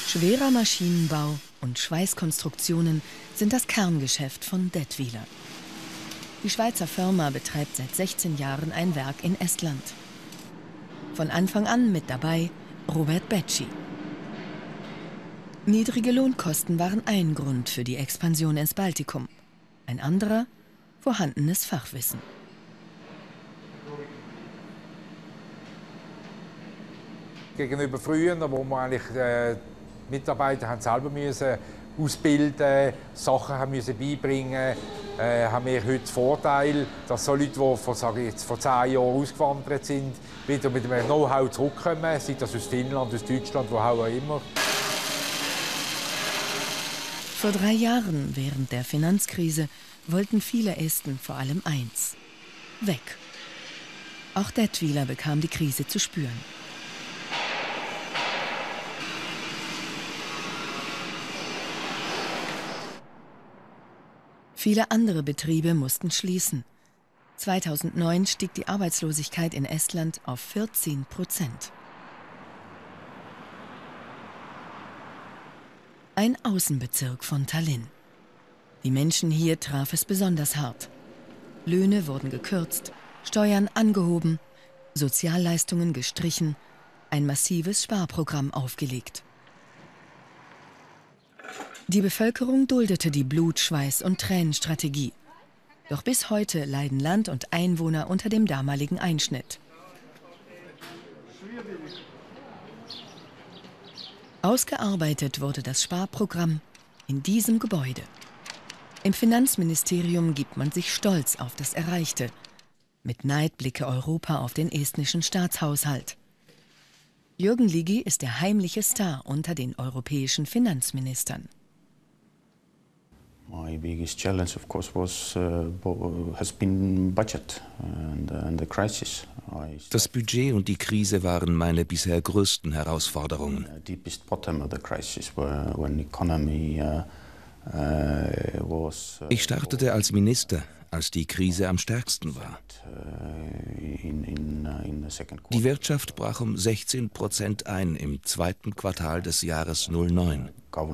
Schwerer Maschinenbau und Schweißkonstruktionen sind das Kerngeschäft von Dätwyler. Die Schweizer Firma betreibt seit 16 Jahren ein Werk in Estland. Von Anfang an mit dabei Robert Becci. Niedrige Lohnkosten waren ein Grund für die Expansion ins Baltikum. Ein anderer, vorhandenes Fachwissen. Gegenüber früher, wo man eigentlich Mitarbeiter haben selber müssen ausbilden, Sachen haben müssen beibringen, haben wir heute den Vorteil, dass so Leute, die vor 10 Jahren ausgewandert sind, wieder mit einem Know-how zurückkommen, sei das aus Finnland, aus Deutschland, wo auch immer. Vor 3 Jahren, während der Finanzkrise, wollten viele Esten vor allem eins: weg. Auch Dätwyler bekam die Krise zu spüren. Viele andere Betriebe mussten schließen. 2009 stieg die Arbeitslosigkeit in Estland auf 14%. Ein Außenbezirk von Tallinn. Die Menschen hier traf es besonders hart. Löhne wurden gekürzt, Steuern angehoben, Sozialleistungen gestrichen, ein massives Sparprogramm aufgelegt. Die Bevölkerung duldete die Blut-, Schweiß- und Tränenstrategie. Doch bis heute leiden Land und Einwohner unter dem damaligen Einschnitt. Ausgearbeitet wurde das Sparprogramm in diesem Gebäude. Im Finanzministerium gibt man sich stolz auf das Erreichte. Mit Neid blicke Europa auf den estnischen Staatshaushalt. Jürgen Ligi ist der heimliche Star unter den europäischen Finanzministern. My biggest challenge, of course, has been budget and the crisis. Das Budget und die Krise waren meine bisher größten Herausforderungen. Deepest bottom of the crisis, when economy was. Ich startete als Minister, als die Krise am stärksten war. Die Wirtschaft brach um 16% ein im zweiten Quartal des Jahres 2009.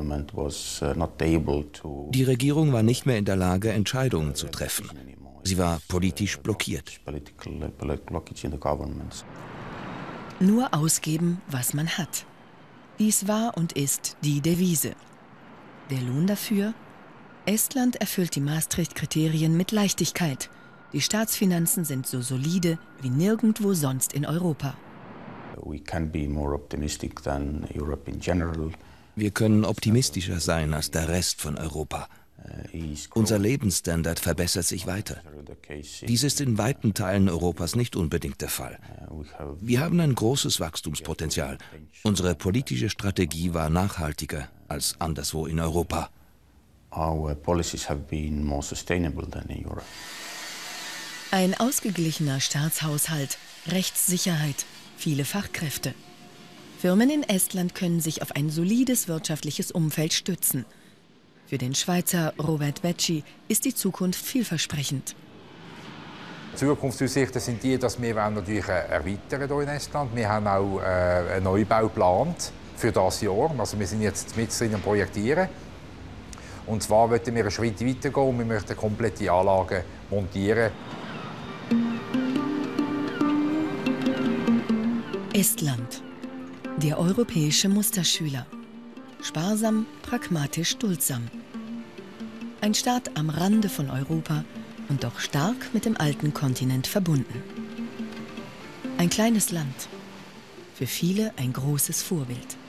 Die Regierung war nicht mehr in der Lage, Entscheidungen zu treffen. Sie war politisch blockiert. Nur ausgeben, was man hat. Dies war und ist die Devise. Der Lohn dafür? Estland erfüllt die Maastricht-Kriterien mit Leichtigkeit. Die Staatsfinanzen sind so solide wie nirgendwo sonst in Europa. Wir können optimistischer sein als der Rest von Europa. Unser Lebensstandard verbessert sich weiter. Dies ist in weiten Teilen Europas nicht unbedingt der Fall. Wir haben ein großes Wachstumspotenzial. Unsere politische Strategie war nachhaltiger als anderswo in Europa. Ein ausgeglichener Staatshaushalt, Rechtssicherheit, viele Fachkräfte. Firmen in Estland können sich auf ein solides wirtschaftliches Umfeld stützen. Für den Schweizer Robert Becci ist die Zukunft vielversprechend. Zukunftsaussichten sind die, dass wir natürlich erweitern hier in Estland. Wir haben auch einen Neubau geplant für dieses Jahr. Also wir sind jetzt mit drin am Projektieren. Und zwar möchten wir einen Schritt weitergehen und wir möchten komplette Anlagen montieren. Estland, der europäische Musterschüler. Sparsam, pragmatisch, duldsam. Ein Staat am Rande von Europa und doch stark mit dem alten Kontinent verbunden. Ein kleines Land, für viele ein großes Vorbild.